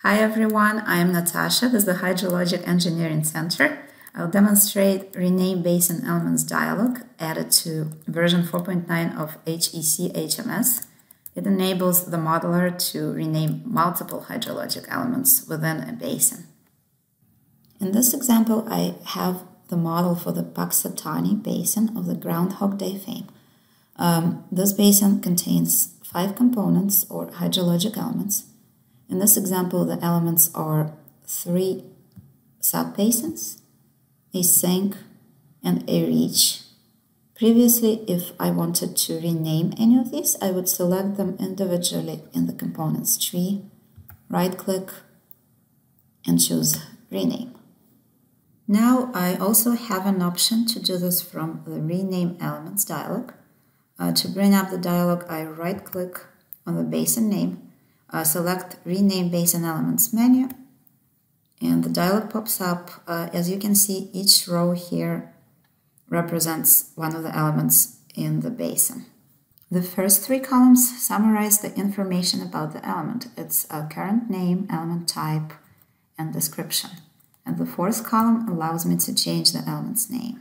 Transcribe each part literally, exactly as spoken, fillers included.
Hi everyone, I am Natasha with the Hydrologic Engineering Center. I'll demonstrate Rename Basin Elements dialog added to version four point nine of H E C H M S. It enables the modeler to rename multiple hydrologic elements within a basin. In this example, I have the model for the Puxatawny Basin of the Groundhog Day fame. Um, this basin contains five components or hydrologic elements. In this example, the elements are three subbasins, a sink, and a reach. Previously, if I wanted to rename any of these, I would select them individually in the components tree, right-click, and choose Rename. Now, I also have an option to do this from the Rename Elements dialog. Uh, to bring up the dialog, I right-click on the basin name, Uh, select Rename Basin Elements menu, and the dialog pops up. Uh, as you can see, each row here represents one of the elements in the basin. The first three columns summarize the information about the element. It's a current name, element type, and description. And the fourth column allows me to change the element's name.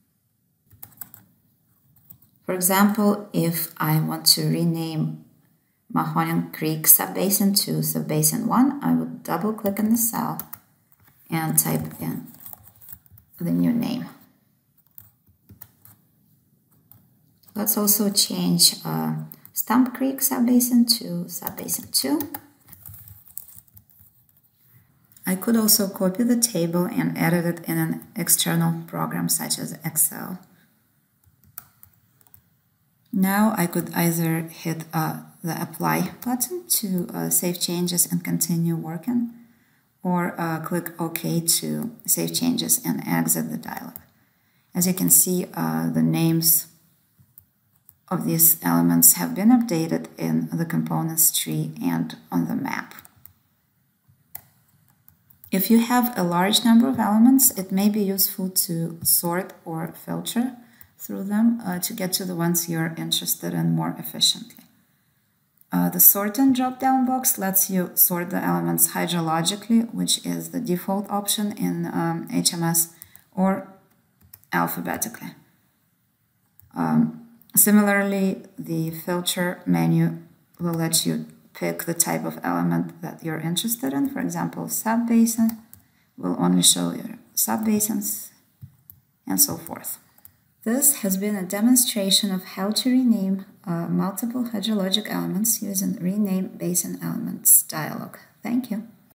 For example, if I want to rename Mahoning Creek Subbasin to Subbasin one, I would double-click on the cell and type in the new name. Let's also change uh, Stump Creek Subbasin to Subbasin two. I could also copy the table and edit it in an external program such as Excel. Now I could either hit uh, the Apply button to uh, save changes and continue working, or uh, click OK to save changes and exit the dialog. As you can see, uh, the names of these elements have been updated in the components tree and on the map. If you have a large number of elements, it may be useful to sort or filter through them uh, to get to the ones you're interested in more efficiently. Uh, the Sort and drop-down box lets you sort the elements hydrologically, which is the default option in um, H M S, or alphabetically. Um, similarly, the Filter menu will let you pick the type of element that you're interested in. For example, subbasin will only show your subbasins, and so forth. This has been a demonstration of how to rename uh, multiple hydrologic elements using Rename Basin Elements dialog. Thank you.